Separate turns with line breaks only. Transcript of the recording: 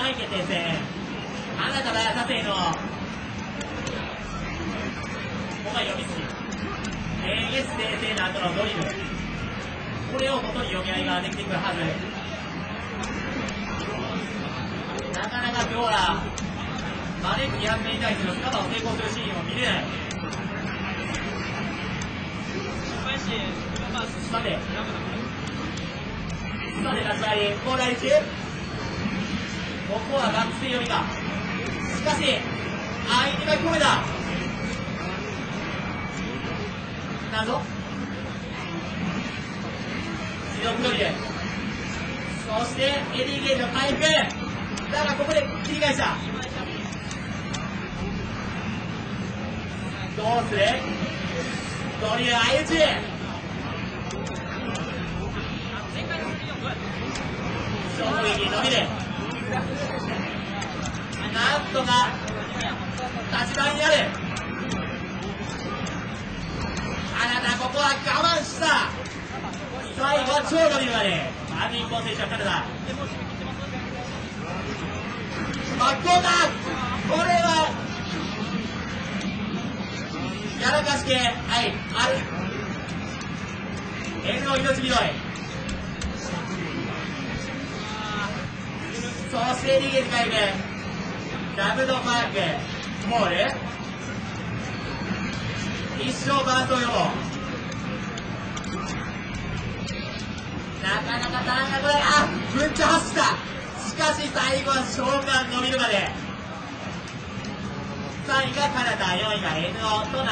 3位決定戦、カナダが縦へのここが読みすぎ、AS 訂正の後のドリル、これを元に読み合いができてくるはず。なかなか今日はマネック200名に対してのスカバを成功するシーンを見れない。さて立ち回り、ボールあり中、ここは学生読みか。しかし、相手が込めた。なんぞ自動ドリル。そして、エディゲージの回復。だが、ここで切り返した。どうする？ドリル相打ち。衝撃伸びる。なんとか立ち回りになる。あなたここは我慢した。最後は超伸びるまでマーヴィン・コン選手はカナダ巻き込んだ。これはやらかし系、はい、ある N の命拾い。そして逃げて帰るダブルマークモール、一生バースト予防。なかなかターンがこれ、あっぶっちゃ走った。しかし最後は召喚伸びるまで。3位がカナダ、4位が NO とな